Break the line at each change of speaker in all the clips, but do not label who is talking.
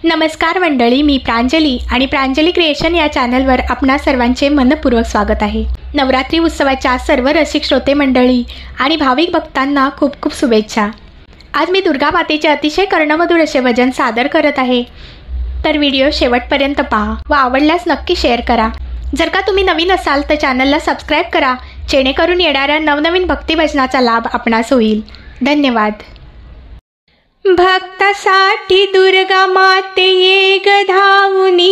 नमस्कार मंडळी, मी प्रांजली आणि प्रांजली क्रिएशन या चॅनलवर आपणा सर्वांचे मनपूर्वक स्वागत आहे। नवरात्री उत्सवाच्या सर्व रसिक श्रोते मंडळी आणि भाविक भक्तांना खूप खूप शुभेच्छा। आज मी दुर्गा मातेचे अतिशय कर्णमधुर असे भजन सादर करत आहे, तर व्हिडिओ शेवटपर्यंत पहा व आवडल्यास नक्की शेअर करा। जर का तुम्ही नवीन असाल तर चॅनलला सबस्क्राइब करा, जेणेकरून येणाऱ्या नवनवीन भक्ती भजनाचा लाभ आपणास होईल। धन्यवाद। भक्तासाठी दुर्गा माते ये ग धावुनी,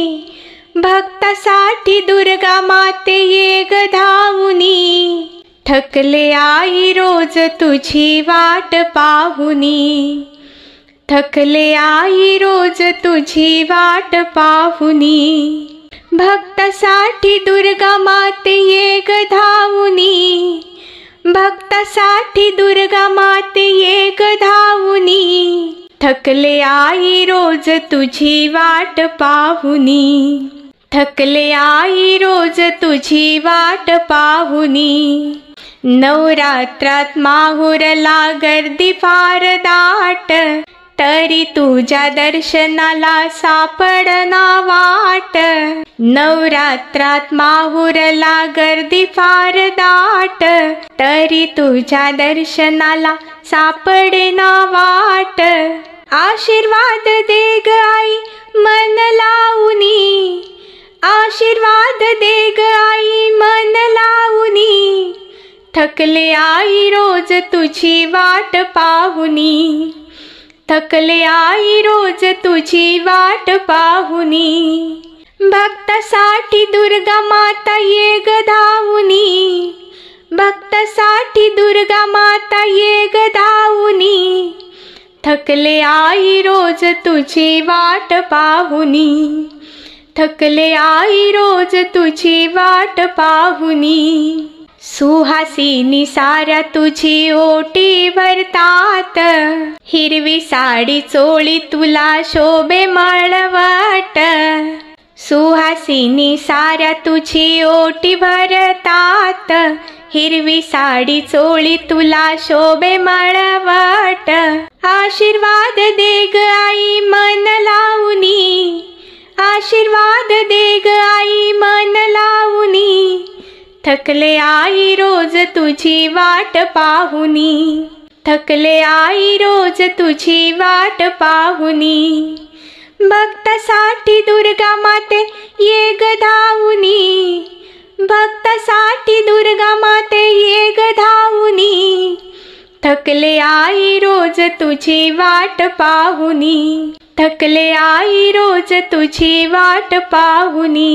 भक्तासाठी दुर्गा माते ये ग धावुनी, थकले आई रोज तुझी वाट पाहुनी, थकले आई रोज तुझी वाट पाहुनी, भक्तासाठी दुर्गा माते ये ग धावुनी, भक्तासाठी दुर्गा माते ये ग धावुनी, थकले आई रोज तुझी वाट पाहुनी, थकले आई रोज तुझी वाट पाहुनी। नवरात्रात माहुरला गर्दी फार दाट, तरी तुझ्या दर्शनाला सापडना वाट। नवरात्रात माहुरला गर्दी फार दाट, तरी तुझ्या दर्शनाला सापडेना वाट। आशीर्वाद दे ग आई मन लावुनी, आशीर्वाद दे ग आई मन लावुनी, थकले आई रोज तुझी वाट पाहुनी, थकले आई रोज तुझी वाट पाहुनी। भक्तासाठी दुर्गा माता ये ग धावुनी, भक्तासाठी दुर्गा माता ये ग धावुनी, थकले आई रोज तुझी वाट पाहुनी, थकले आई रोज तुझी वाट पाहुनी। सुहासिनी साऱ्या तुझी ओटी भरतात, हिरवी साडी चोळी तुला शोभे मळवट। सुहासिनी साऱ्या तुझी ओटी भरतात, हिरवी साडी चोळी तुला शोभे मळवट। आशीर्वाद दे ग आई मन लावुनी, आशीर्वाद दे ग आई मन लावुनी, थकले आई रोज तुझी वाट पाहुनी, थकले आई रोज तुझी वाट पाहुनी। भक्तासाठी दुर्गा माते ये ग धावुनी, भक्तासाठी दुर्गा माते ये ग धावुनी, थकले आई रोज तुझी वाट पाहुनी, थकले आई रोज तुझी वाट पाहुनी।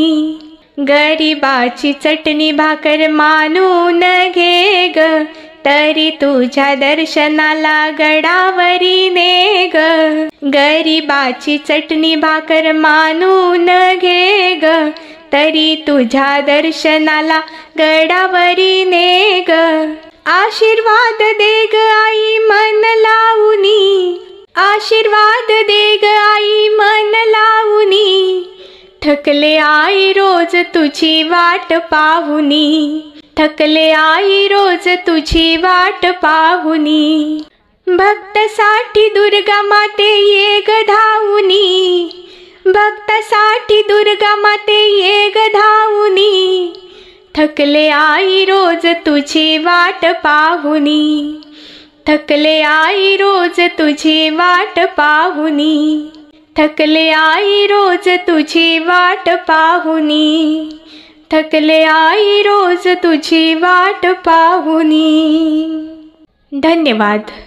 गरिबाची चटणी भाकर मानून घे ग, तरी तुझ्या दर्शनाला गडावरी ने ग। गरिबाची चटणी भाकर मानून घे ग, तरी तुझ्या दर्शनाला गडावरी ने ग। आशीर्वाद दे ग आई मन लावुनी, आशीर्वाद दे ग आई मन लावुनी, थकले आई रोज तुझी वाट पाहुनी, थकले आई रोज तुझी वाट पाहुनी। भक्तासाठी दुर्गा माते ये ग धावुनी, भक्तासाठी दुर्गा माते ये ग धावुनी, थकले आई रोज तुझी वाट पाहुनी, थकले आई रोज तुझी वाट पाहुनी, थकले आई रोज तुझी वाट पाहुनी, थकले आई रोज तुझी वाट पाहुनी। धन्यवाद।